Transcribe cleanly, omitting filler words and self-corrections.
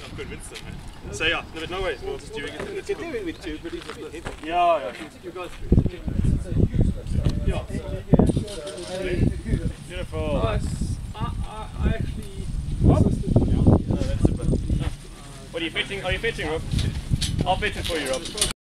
I've convinced them, man. So yeah, no worries, we'll just do it. You can do it with two, but it's a bit heavy. Yeah. You guys Yeah. Beautiful. I actually... No, that's super. What are you fetching? Are you fetching, Rob? I'll fetch it for you, Rob.